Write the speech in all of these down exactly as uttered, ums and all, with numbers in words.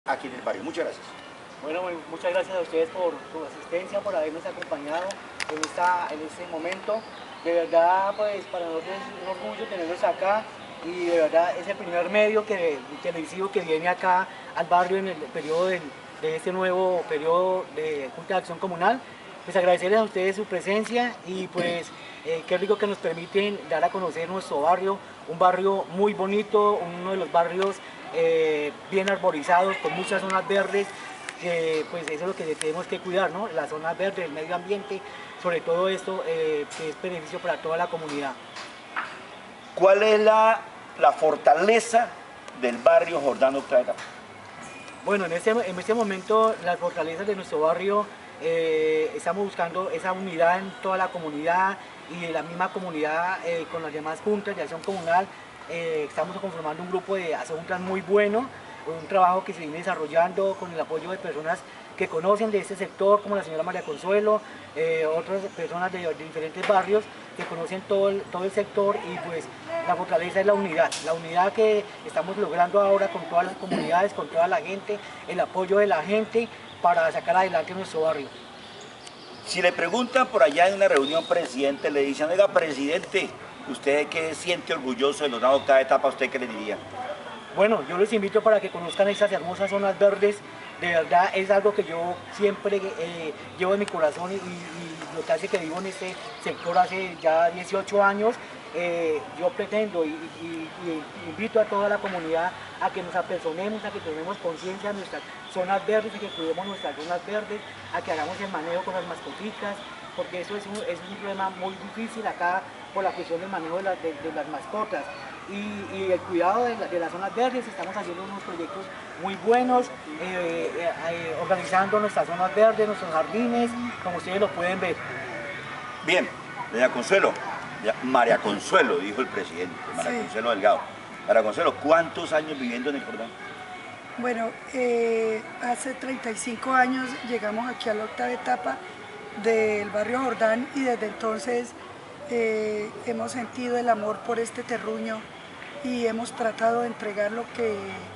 aquí en el barrio. Muchas gracias. Bueno, muchas gracias a ustedes por su asistencia, por habernos acompañado en, esta, en este momento. De verdad, pues para nosotros es un orgullo tenerlos acá y de verdad es el primer medio que, televisivo que viene acá al barrio en el periodo de, de este nuevo periodo de Junta de Acción Comunal. Pues agradecerles a ustedes su presencia y pues eh, qué rico que nos permiten dar a conocer nuestro barrio, un barrio muy bonito, uno de los barrios eh, bien arborizados, con muchas zonas verdes, que pues eso es lo que tenemos que cuidar, ¿no? Las zonas verdes, el medio ambiente, sobre todo esto eh, que es beneficio para toda la comunidad. ¿Cuál es la, la fortaleza del barrio Jordán Octava Etapa? Bueno, en este, en este momento las fortalezas de nuestro barrio, eh, estamos buscando esa unidad en toda la comunidad y de la misma comunidad eh, con las demás juntas de acción comunal. Eh, estamos conformando un grupo de juntas muy bueno, un trabajo que se viene desarrollando con el apoyo de personas que conocen de este sector, como la señora María Consuelo, eh, otras personas de, de diferentes barrios que conocen todo el, todo el sector, y pues la fortaleza es la unidad, la unidad que estamos logrando ahora con todas las comunidades, con toda la gente, el apoyo de la gente para sacar adelante nuestro barrio. Si le preguntan por allá en una reunión, presidente, le dicen, oiga, presidente, ¿usted qué siente orgulloso de los Jordán Octava Etapa? ¿Usted qué le diría? Bueno, yo les invito para que conozcan estas hermosas zonas verdes. De verdad es algo que yo siempre eh, llevo en mi corazón y, y lo que hace que vivo en este sector hace ya dieciocho años. Eh, yo pretendo y, y, y invito a toda la comunidad a que nos apersonemos, a que tomemos conciencia de nuestras zonas verdes, a que cuidemos nuestras zonas verdes, a que hagamos el manejo con las mascoticas, porque eso es un, es un problema muy difícil acá por la cuestión del manejo de, la, de, de las mascotas. Y, y el cuidado de, la, de las zonas verdes, estamos haciendo unos proyectos muy buenos, eh, eh, eh, organizando nuestras zonas verdes, nuestros jardines, como ustedes lo pueden ver. Bien, doña Consuelo, ya, María Consuelo, dijo el presidente, María sí. Consuelo Delgado. María Consuelo, ¿cuántos años viviendo en el Jordán? Bueno, eh, hace treinta y cinco años llegamos aquí a la octava etapa del barrio Jordán y desde entonces eh, hemos sentido el amor por este terruño y hemos tratado de entregar lo que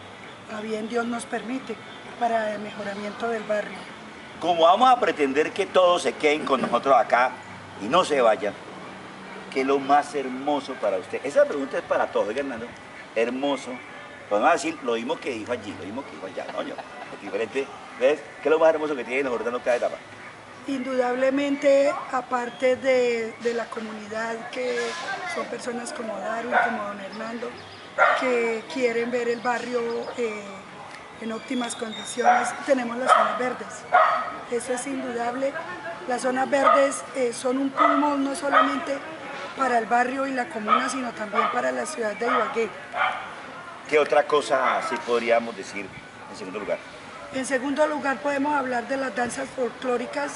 a bien Dios nos permite para el mejoramiento del barrio. Como vamos a pretender que todos se queden con nosotros acá y no se vayan, ¿qué es lo más hermoso para usted? Esa pregunta es para todos, ¿oiga, Hernando? Hermoso. Podemos decir lo mismo que dijo allí, lo mismo que dijo allá, ¿no? Yo, diferente. ¿Ves? ¿Qué es lo más hermoso que tiene el Jordán Octava Etapa? Indudablemente, aparte de, de la comunidad, que son personas como Darwin, como don Hernando, que quieren ver el barrio eh, en óptimas condiciones, tenemos las zonas verdes. Eso es indudable. Las zonas verdes eh, son un pulmón no solamente para el barrio y la comuna, sino también para la ciudad de Ibagué. ¿Qué otra cosa sí podríamos decir en segundo lugar? En segundo lugar podemos hablar de las danzas folclóricas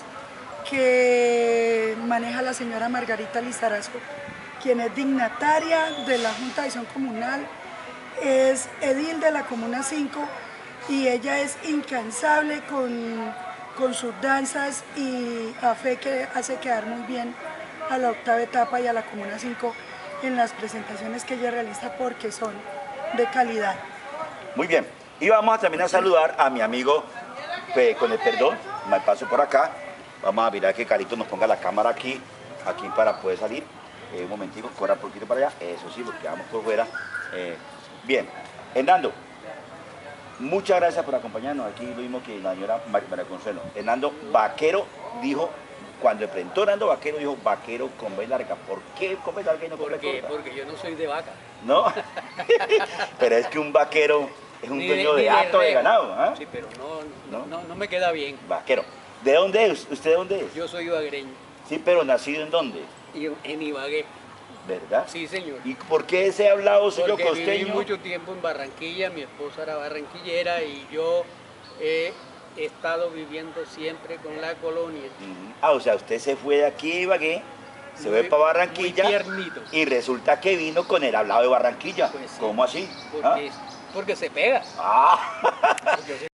que maneja la señora Margarita Lizarazo, quien es dignataria de la Junta de Acción Comunal, es edil de la Comuna cinco y ella es incansable con, con sus danzas y a fe que hace quedar muy bien a la octava etapa y a la Comuna cinco en las presentaciones que ella realiza porque son de calidad. Muy bien, y vamos a también a saludar a mi amigo, pues, con el perdón, me paso por acá. Vamos a mirar que Carito nos ponga la cámara aquí, aquí para poder salir. Eh, un momentico, corra un poquito para allá. Eso sí, porque vamos por fuera. Eh, bien, Hernando, muchas gracias por acompañarnos. Aquí lo mismo que la señora María Consuelo. Hernando Vaquero dijo, cuando presentó Hernando Vaquero, dijo vaquero con B larga. ¿Por qué con B larga y no con B corta? Porque yo no soy de vaca. ¿No? Pero es que un vaquero es un Ni dueño de, de hato de, de ganado. ¿eh? Sí, pero no, no, no, no me queda bien. Vaquero. ¿De dónde es? ¿Usted de dónde es? Yo soy ibaguereño. Sí, pero ¿nacido en dónde? Y en Ibagué. ¿Verdad? Sí, señor. ¿Y por qué ese hablado suyo Porque costeño? viví mucho tiempo en Barranquilla, mi esposa era barranquillera y yo he estado viviendo siempre con la colonia. Uh-huh. Ah, o sea, usted se fue de aquí de Ibagué, se fue para Barranquilla y resulta que vino con el hablado de Barranquilla. Pues sí. ¿Cómo así? Porque, ¿Ah? porque se pega. Ah.